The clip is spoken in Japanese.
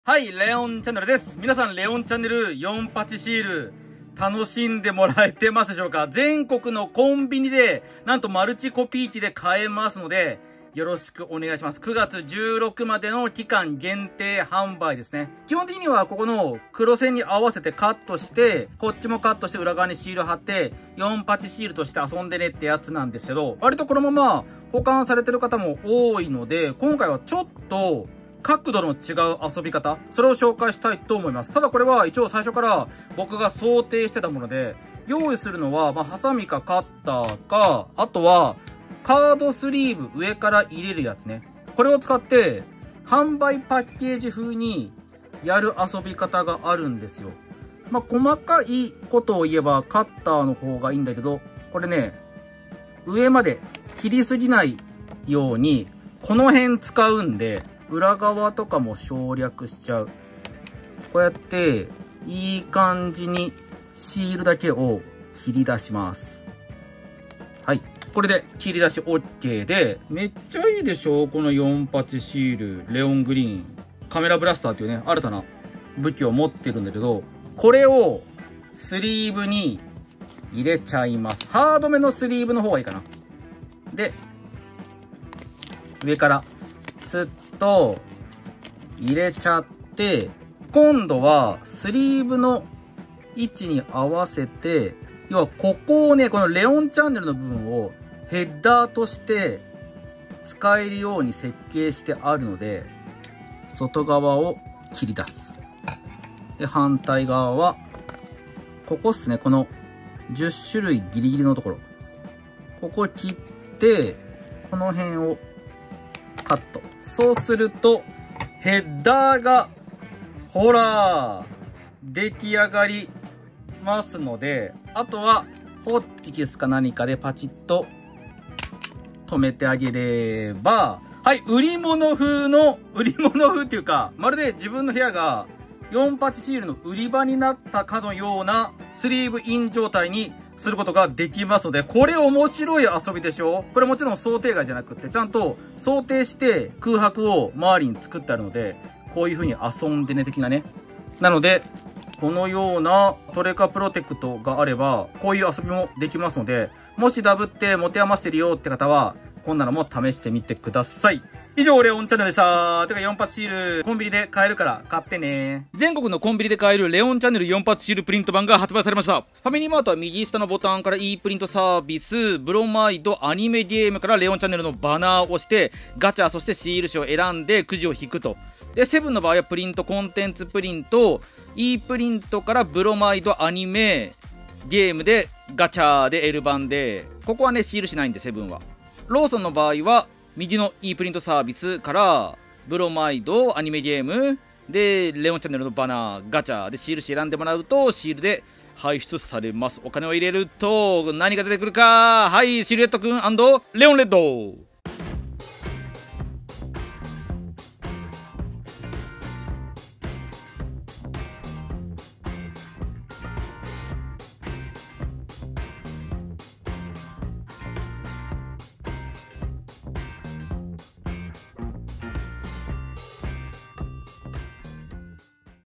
はい、レオンチャンネルです。皆さん、レオンチャンネル48シール、楽しんでもらえてますでしょうか？全国のコンビニで、なんとマルチコピー機で買えますので、よろしくお願いします。9月16までの期間限定販売ですね。基本的にはここの黒線に合わせてカットして、こっちもカットして裏側にシール貼って、48シールとして遊んでねってやつなんですけど、割とこのまま保管されてる方も多いので、今回はちょっと、角度の違う遊び方、それを紹介したいと思います。ただこれは一応最初から僕が想定してたもので、用意するのは、ハサミかカッターか、あとは、カードスリーブ上から入れるやつね。これを使って、販売パッケージ風にやる遊び方があるんですよ。細かいことを言えばカッターの方がいいんだけど、これね、上まで切りすぎないように、この辺使うんで、裏側とかも省略しちゃう。こうやって、いい感じにシールだけを切り出します。はい。これで切り出し OK で、めっちゃいいでしょ？この48シール、レオングリーン。カメラブラスターっていうね、新たな武器を持ってるんだけど、これをスリーブに入れちゃいます。ハードめのスリーブの方がいいかな。で、上からスッと入れちゃって、今度はスリーブの位置に合わせて、要はここをね、このレオンチャンネルの部分をヘッダーとして使えるように設計してあるので、外側を切り出す。で、反対側は、ここっすね、この10種類ギリギリのところ。ここ切って、この辺をカット。そうすると、ヘッダーが、ほら、出来上がりますので、あとは、ホッチキスか何かでパチッと止めてあげれば、はい、売り物風っていうか、まるで自分の部屋が48シールの売り場になったかのようなスリーブイン状態にすることができますので、これ面白い遊びでしょ？これもちろん想定外じゃなくって、ちゃんと想定して空白を周りに作ってあるので、こういう風に遊んでね的なね。なので、このようなトレカプロテクトがあれば、こういう遊びもできますので、もしダブって持て余してるよって方は、こんなのも試してみてください。以上、レオンチャンネルでした。てか48シール、コンビニで買えるから買ってね。全国のコンビニで買えるレオンチャンネル48シールプリント版が発売されました。ファミリーマートは右下のボタンから e プリントサービス、ブロマイド、アニメゲームからレオンチャンネルのバナーを押して、ガチャ、そしてシール紙を選んでくじを引くと。で、セブンの場合はプリント、コンテンツプリント、e プリントからブロマイド、アニメ、ゲームでガチャで L 版で、ここはね、シールしないんで、セブンは。ローソンの場合は、右の e プリントサービスから、ブロマイド、アニメゲーム、で、レオンチャンネルのバナー、ガチャでシール選んでもらうと、シールで排出されます。お金を入れると、何が出てくるか、はい、シルエットくん&レオンレッド。